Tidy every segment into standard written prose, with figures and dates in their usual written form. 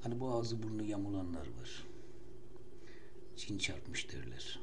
Hani bu ağzı burnu yamulanlar var. Cin çarpmış derler.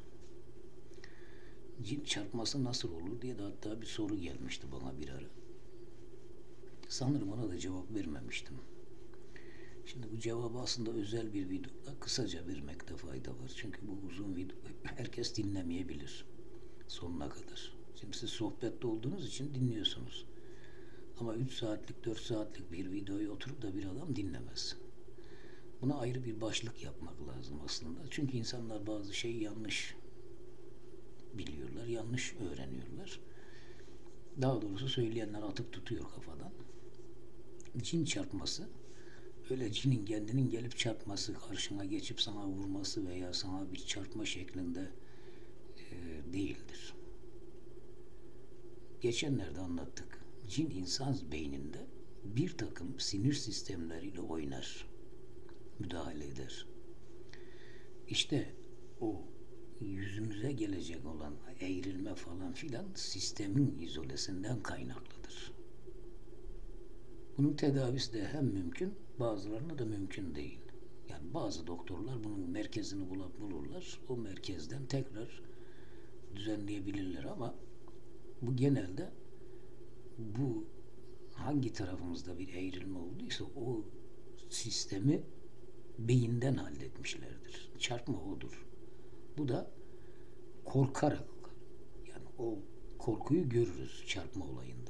Cin çarpması nasıl olur diye de hatta bir soru gelmişti bana bir ara. Sanırım ona da cevap vermemiştim. Şimdi bu cevabı aslında özel bir videoda kısaca vermekte fayda var. Çünkü bu uzun video herkes dinlemeyebilir sonuna kadar. Şimdi siz sohbette olduğunuz için dinliyorsunuz. Ama 3 saatlik 4 saatlik bir videoyu oturup da bir adam dinlemez. Buna ayrı bir başlık yapmak lazım aslında. Çünkü insanlar bazı şeyi yanlış biliyorlar, yanlış öğreniyorlar. Daha doğrusu söyleyenler atıp tutuyor kafadan. Cin çarpması öyle cinin kendinin gelip çarpması, karşına geçip sana vurması veya sana bir çarpma şeklinde değildir. Geçenlerde anlattık. Cin insan beyninde bir takım sinir sistemleriyle oynar, müdahale eder. İşte o yüzünüze gelecek olan eğrilme falan filan sistemin izolesinden kaynaklıdır. Bunun tedavisi de hem mümkün, bazılarına da mümkün değil. Yani bazı doktorlar bunun merkezini bulurlar. O merkezden tekrar düzenleyebilirler ama bu genelde bu hangi tarafımızda bir eğrilme olduysa o sistemi beyinden halletmişlerdir. Çarpma odur. Bu da korkarak, yani o korkuyu görürüz çarpma olayında.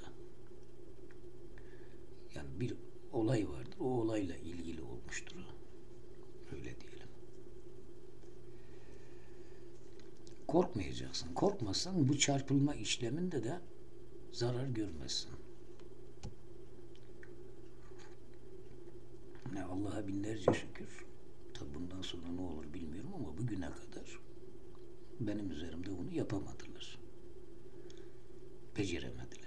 Yani bir olay vardır. O olayla ilgili olmuştur. Öyle diyelim. Korkmayacaksın. Korkmazsan bu çarpılma işleminde de zarar görmezsin. Yani Allah'a binlerce şükür. Tabi bundan sonra ne olur bilmiyorum ama bugüne kadar benim üzerimde bunu yapamadılar. Beceremediler.